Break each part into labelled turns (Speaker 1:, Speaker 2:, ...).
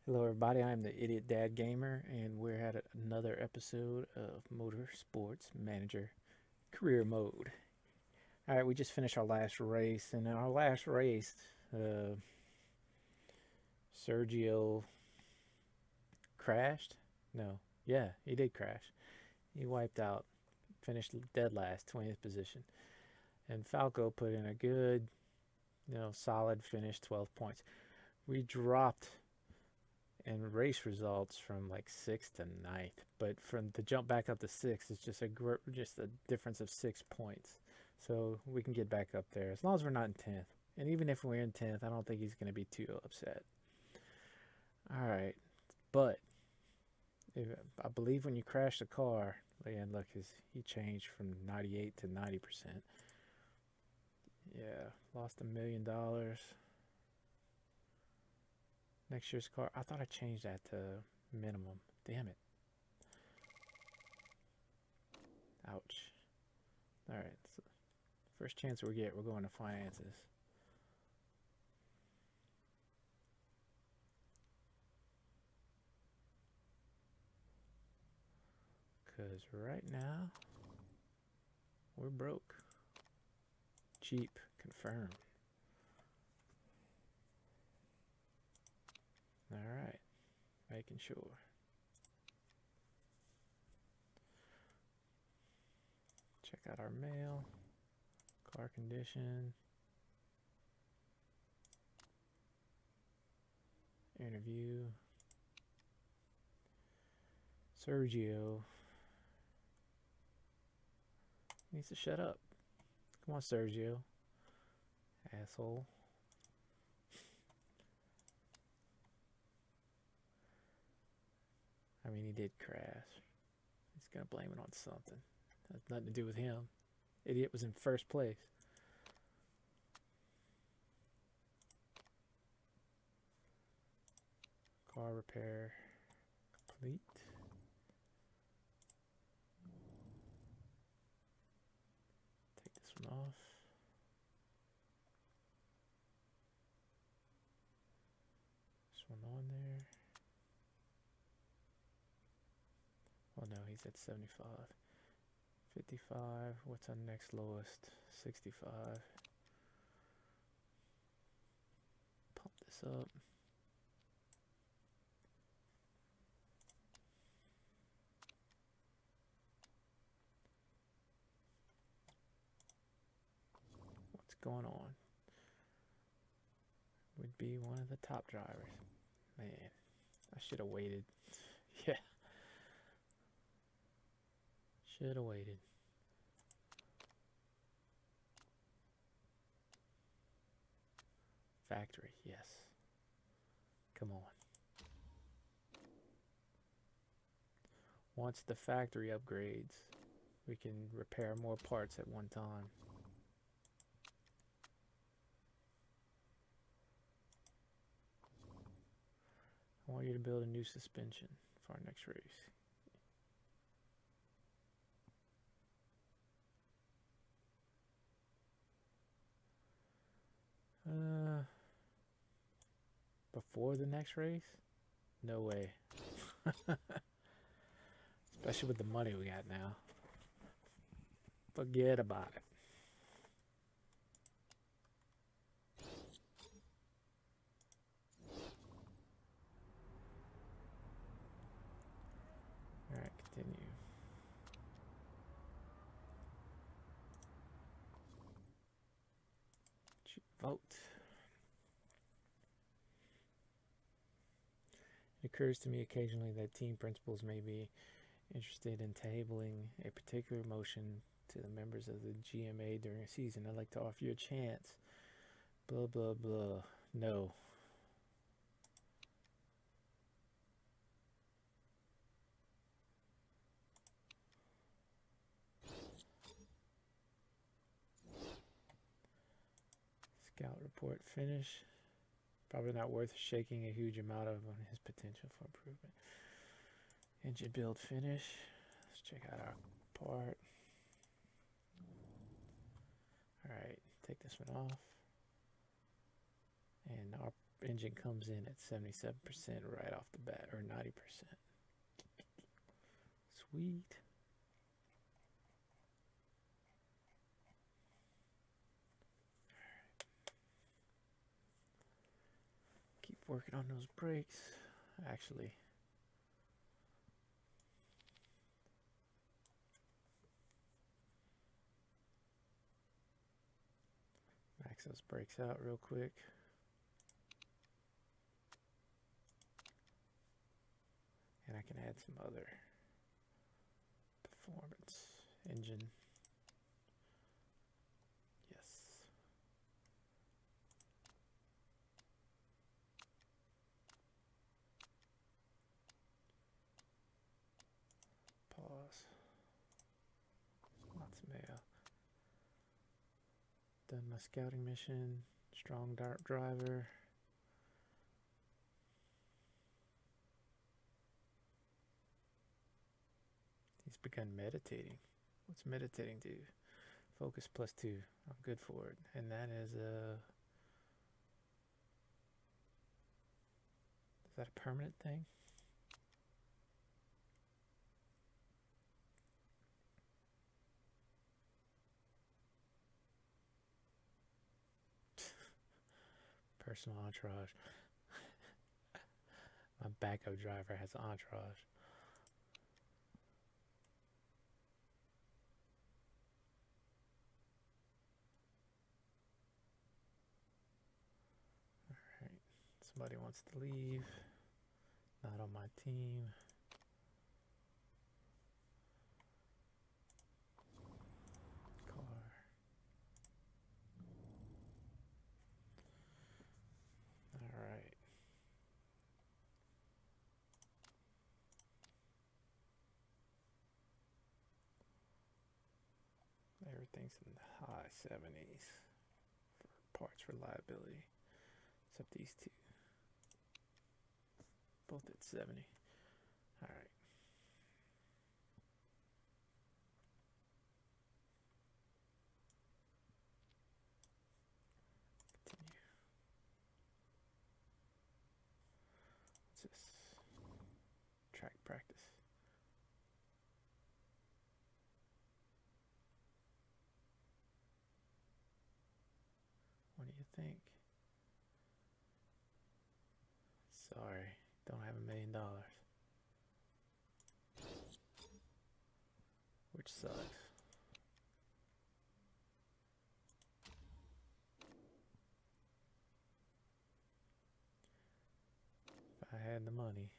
Speaker 1: Hello, everybody. I'm the Idiot Dad Gamer, and we're at another episode of Motorsports Manager Career Mode. All right, we just finished our last race, and in our last race, uh, Sergio crashed. No, yeah, he did crash. He wiped out, finished dead last, 20th position, and Falco put in a good, solid finish, 12 points. We dropped and race results from like sixth to ninth, but from to jump back up to sixth is just a difference of 6 points. So we can get back up there as long as we're not in 10th. And even if we're in 10th, I don't think he's going to be too upset. All right, but if, I believe when you crash the car, and look, he changed from 98 to 90%. Yeah, lost $1 million. Next year's car, I thought I changed that to minimum. Damn it. Ouch. Alright, so first chance we get, we're going to finances. Because right now, we're broke. Cheap, confirmed. Alright, making sure. Check out our mail. Car condition. Interview. Sergio needs to shut up. Come on, Sergio. Asshole. I mean, he did crash. He's gonna blame it on something. Has nothing to do with him. Idiot was in first place. Car repair complete. Take this one off. This one on there. Oh no, he's at 75. 55. What's our next lowest? 65. Pump this up. What's going on? Would be one of the top drivers. Man, I should have waited. Yeah. Should have waited. Factory, yes. Come on. Once the factory upgrades, we can repair more parts at one time. I want you to build a new suspension for our next race. Before the next race? No way. Especially with the money we got now. Forget about it. Alright, continue. Vote. It occurs to me occasionally that team principals may be interested in tabling a particular motion to the members of the GMA during a season. I'd like to offer you a chance. Blah, blah, blah. No. Scout report finish. Probably not worth shaking a huge amount of on his potential for improvement. Engine build finish. Let's check out our part. Alright, take this one off. And our engine comes in at 77% right off the bat, or 90%. Sweet. Keep working on those brakes. Actually, max those brakes out real quick. And I can add some other performance engine. Yes. Pause. Lots of mail. Done my scouting mission. Strong dart driver. He's begun meditating. What's meditating do? Focus +2. I'm good for it. And that is that a permanent thing? Personal entourage. My backup driver has an entourage. Alright, somebody wants to leave. Not on my team. Car. Alright. Everything's in the high 70s for parts reliability, except these two. Both at 70. Alright. Continue. What's this? Track practice. What do you think? Sorry, don't have $1 million. Which sucks. If I had the money.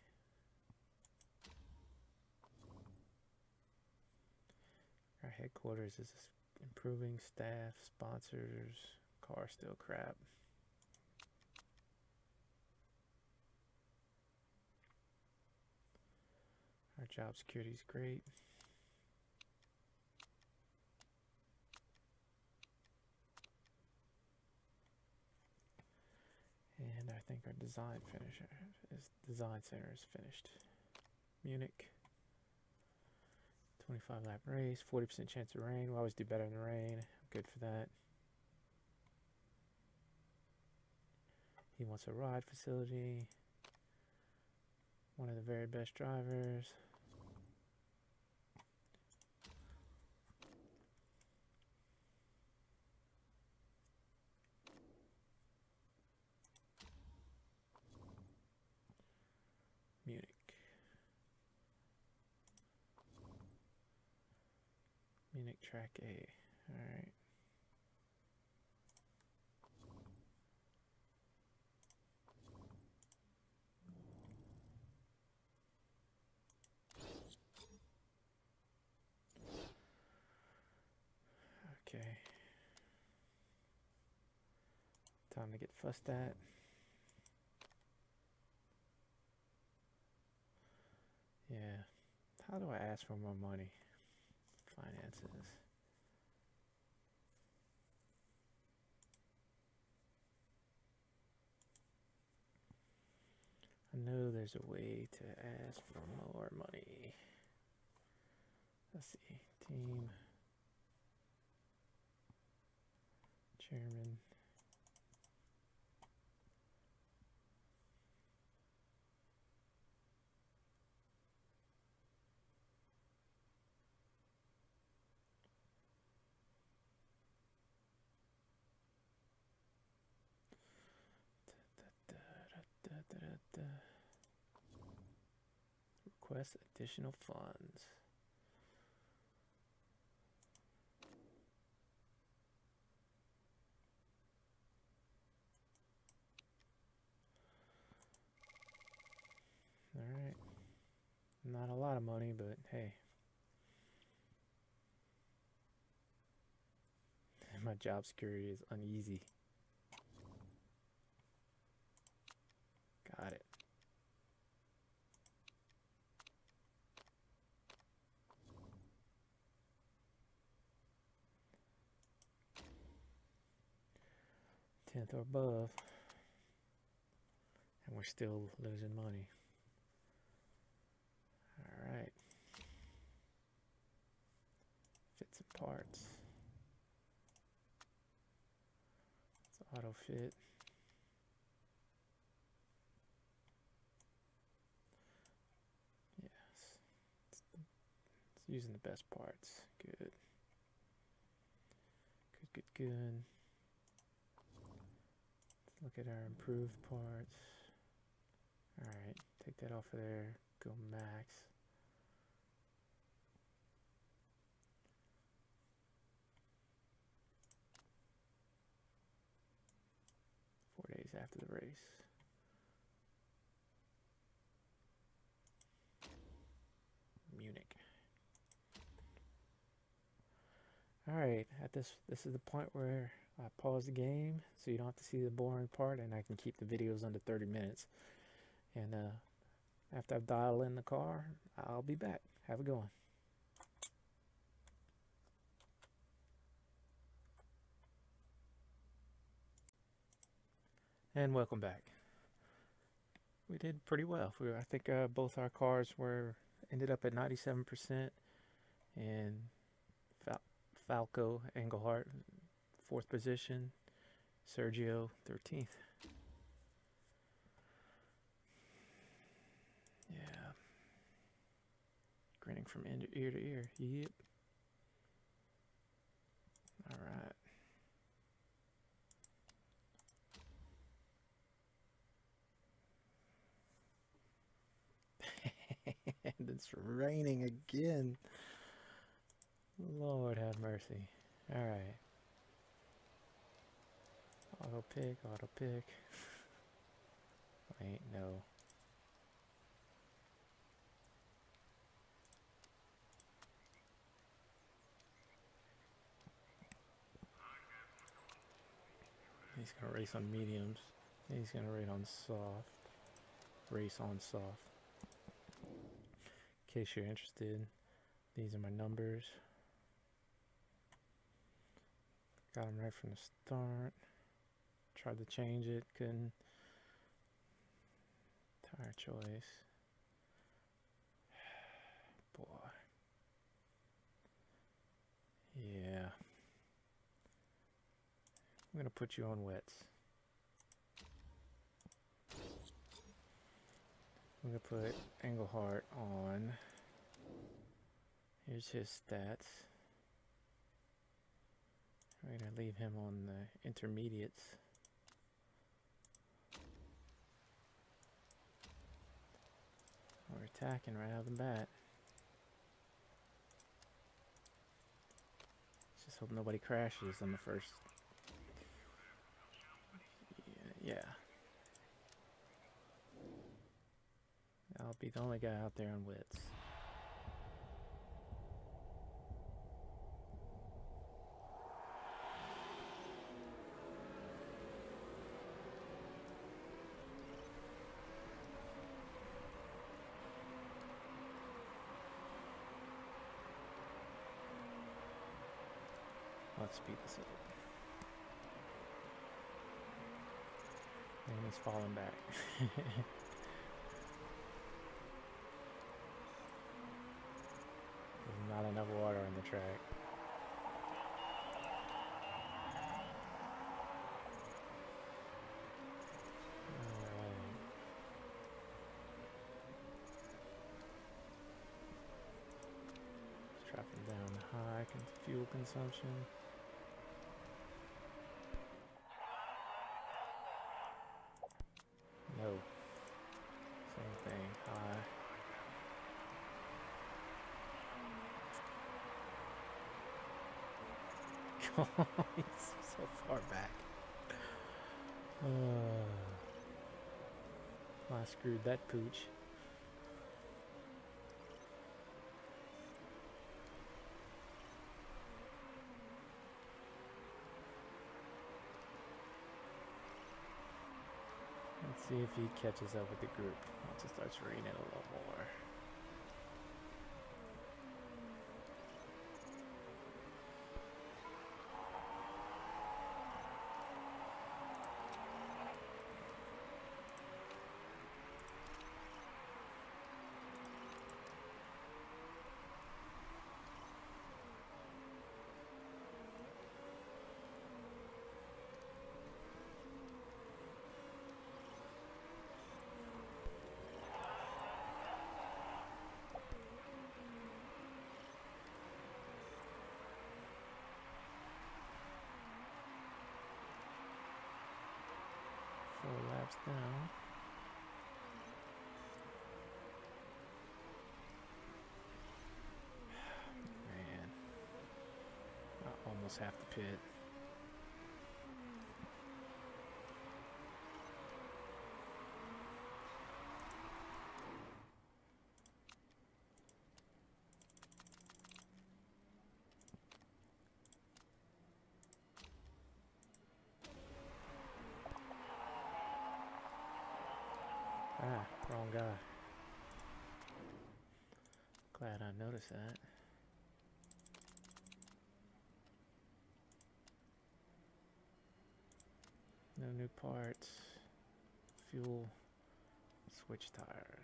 Speaker 1: Our headquarters is improving staff, sponsors, car still crap. Our job security is great. And I think our design center is finished. Munich. 25 lap race, 40% chance of rain. We always do better in the rain. I'm good for that. He wants a ride facility. One of the very best drivers. Munich. Munich track A. Alright. Okay. Time to get fussed at. Yeah. How do I ask for more money? Finances. I know there's a way to ask for more money. Let's see. Team. Chairman. Request additional funds. All right. Not a lot of money, but hey. My job security is uneasy. Got it. Tenth or above. And we're still losing money. All right. Fits and parts. It's auto fit. Yes. It's using the best parts. Good. Good. Let's look at our improved parts. Alright, take that off of there. Go max. Days after the race. Munich. Alright, this is the point where I pause the game so you don't have to see the boring part and I can keep the videos under 30 minutes. And after I've dialed in the car, I'll be back. Have a good one. And welcome back. We did pretty well. I think both our cars ended up at 97%, and Falco Engelhart 4th position, Sergio 13th. Yeah. Grinning from ear to ear. Yep. All right. And it's raining again. Lord have mercy. All right. Auto pick. Wait, no. He's gonna race on mediums. He's gonna race on soft. In case you're interested, these are my numbers. Got them right from the start. Tried to change it, couldn't. Tire choice. Boy. Yeah. I'm gonna put you on wets. I'm gonna put Engelhart on. Here's his stats. We're gonna leave him on the intermediates. We're attacking right out of the bat. Just hope nobody crashes on the first. Yeah. I'll be the only guy out there on wits. Let's speed this up. And he's falling back. There's not enough water on the track. Alright. Let's drop him down high fuel consumption. No. He's so far back. I screwed that pooch. Let's see if he catches up with the group once it starts raining a little more. Laps down. Man, I almost have to pit. Ah, wrong guy. Glad I noticed that. No new parts. Fuel. Switch tires.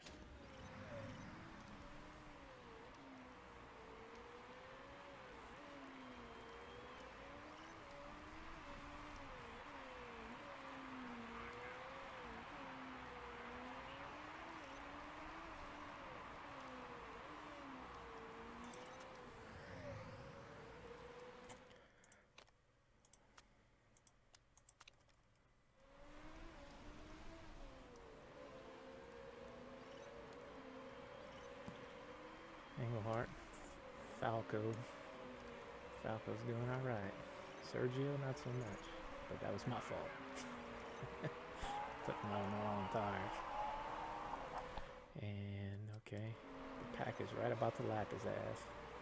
Speaker 1: Englehart, Falco's doing all right. Sergio, not so much, but that was my fault. Putting on the wrong tires. And okay, the pack is right about to lap his ass.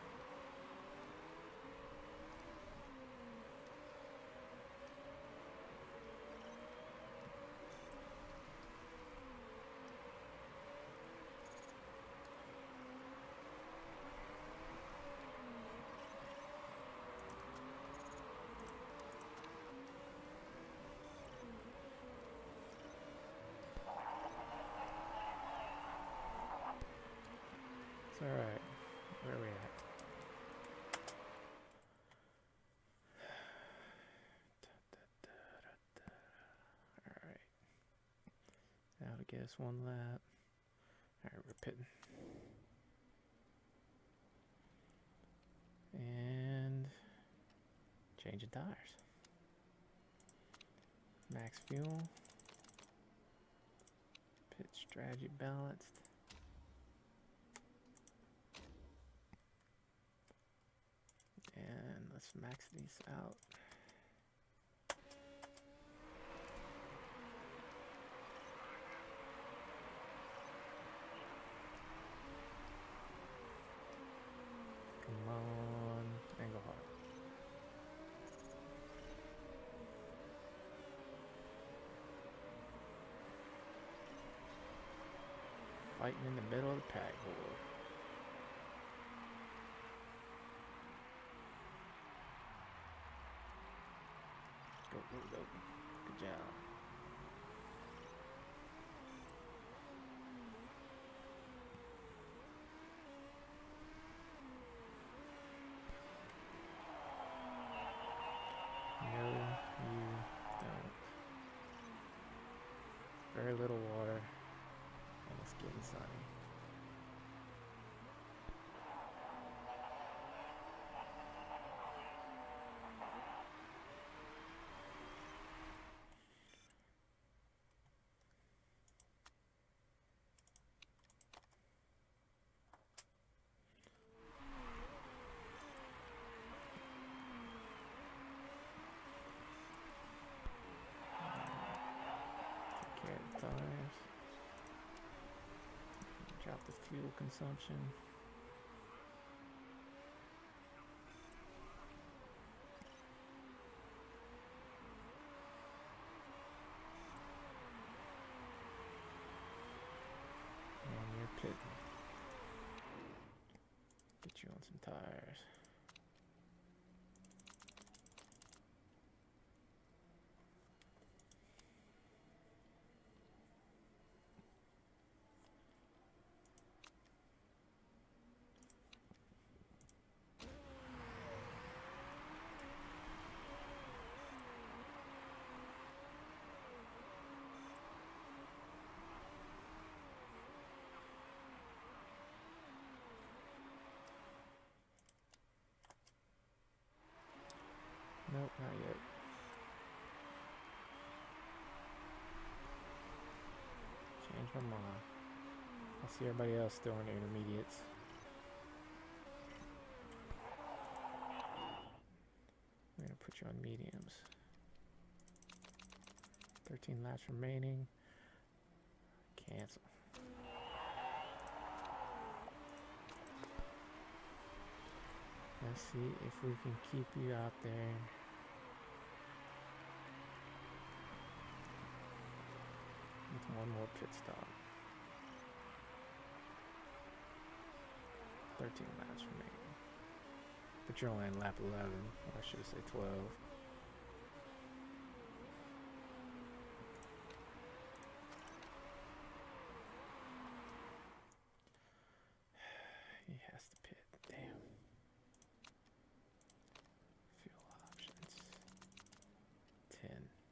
Speaker 1: It's all right. Where are we at? All right. Now to get us one lap. All right, we're pitting. And changing tires. Max fuel. Pit strategy balanced. And let's max these out. Come on, Englehart. Fighting in the middle of the pack, boy. Go, go, go. Good job. No, you don't. Very little water, and it's getting sunny. tires. Drop the fuel consumption. And you're pitting. Get you on some tires. Nope, not yet. Change my mind. I see everybody else throwing intermediates. We're gonna put you on mediums. 13 laps remaining. Cancel. Let's see if we can keep you out there. With one more pit stop. 13 laps remaining. But you're only on lap 11, or I should say 12. He has to pit. Damn. Fuel options. 10.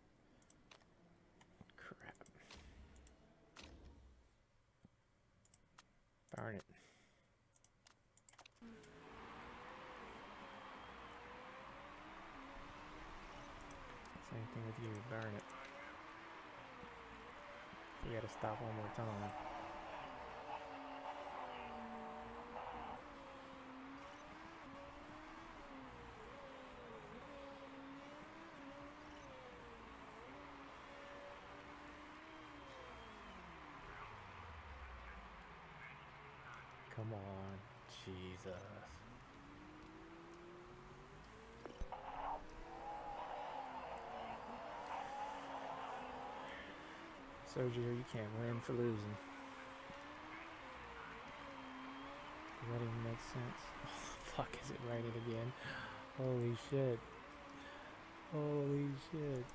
Speaker 1: Crap. Darn it. Same thing with you, darn it. We gotta stop one more time. Come on, Jesus. Sergio, you can't win for losing. Does that even make sense? Oh, fuck, is it raining again? Holy shit. Holy shit.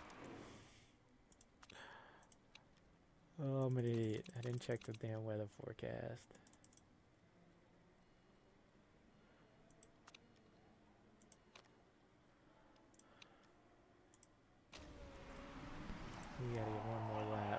Speaker 1: Oh, I'm an idiot. I didn't check the damn weather forecast. We gotta get one more lap.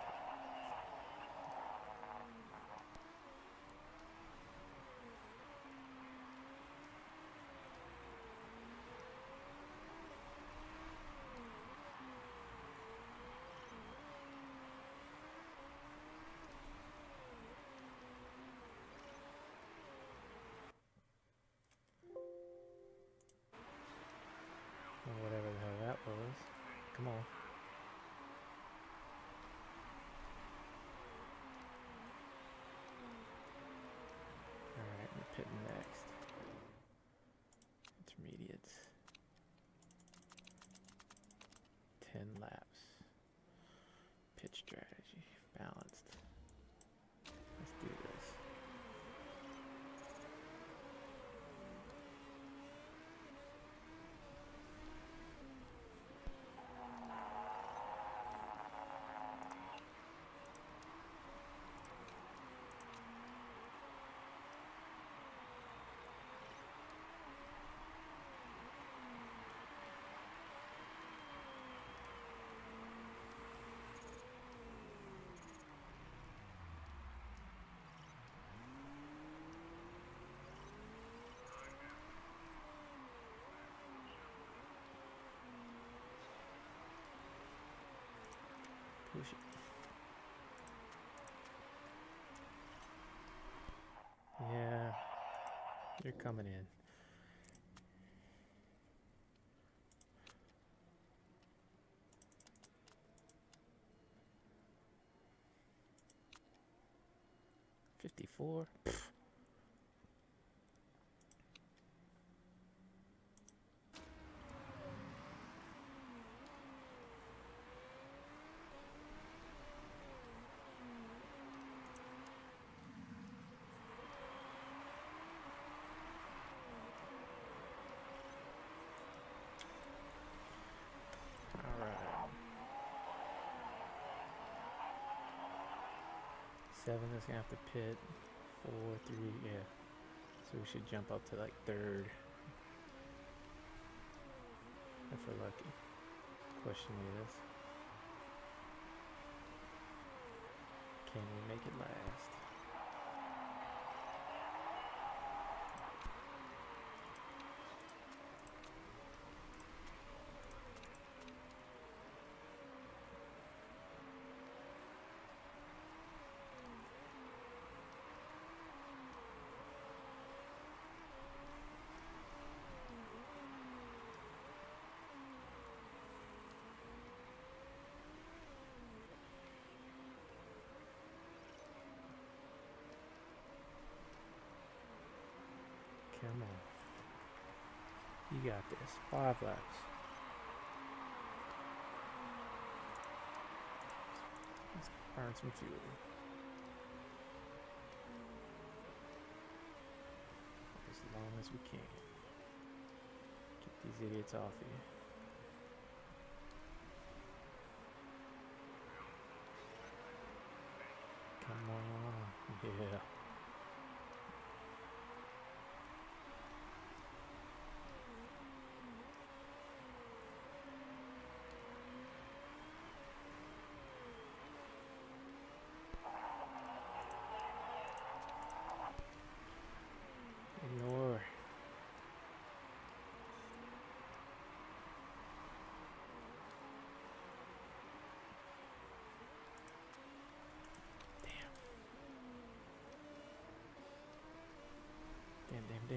Speaker 1: Or whatever the hell that was. Come on. Alright, we're pitting next. Intermediates. 10 laps. Pit strategy. Balanced. Let's do this. Push it. Yeah, you're coming in. 54. Seven is gonna have to pit. 4, 3, yeah. So we should jump up to like third. If we're lucky. Question is, can we make it last? Come on. You got this. 5 laps. Let's burn some fuel. As long as we can. Get these idiots off here. Come on. Yeah. Ignore. Damn.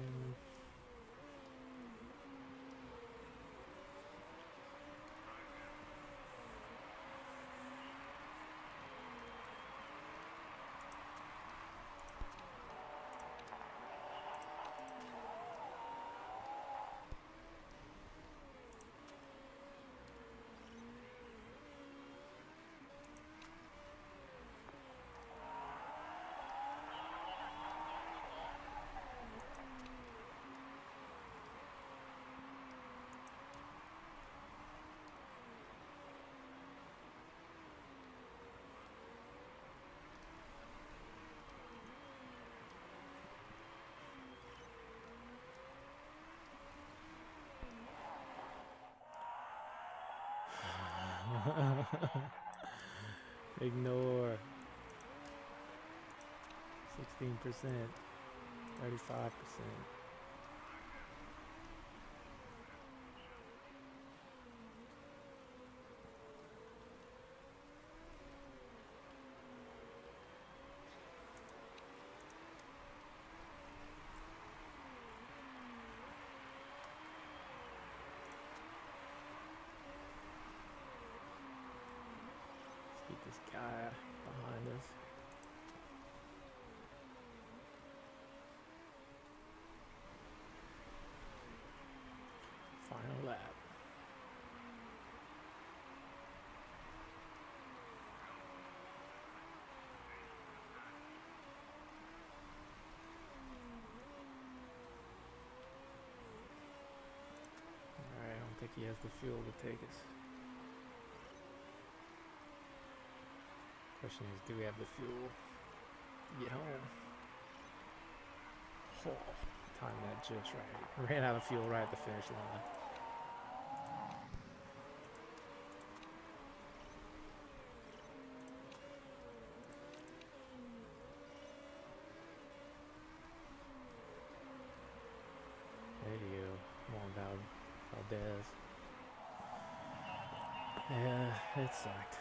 Speaker 1: Ignore. 16%. 35%. This guy behind us. Final lap. Alright, I don't think he has the fuel to take us. Question is, do we have the fuel to get home? Oh, timed that just right. Ran out of fuel right at the finish line. There you go. Come on, Valdez. Yeah, it sucked.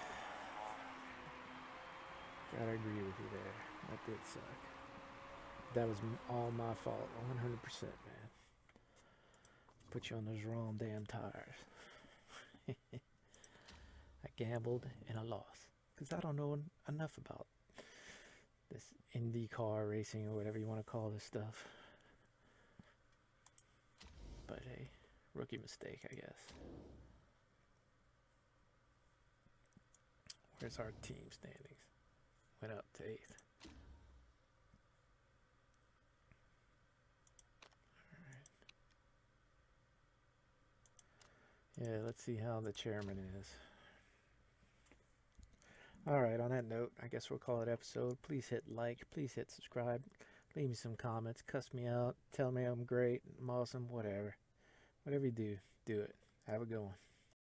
Speaker 1: Gotta agree with you there. That did suck. That was all my fault, 100%, man. Put you on those wrong damn tires. I gambled and I lost. Because I don't know enough about this IndyCar racing or whatever you want to call this stuff. But hey, rookie mistake, I guess. Where's our team standings? Went up to 8th. Yeah, let's see how the chairman is. Alright, on that note, I guess we'll call it episode. Please hit like, please hit subscribe, leave me some comments, cuss me out, tell me I'm great, I'm awesome, whatever. Whatever you do, do it. Have a good one.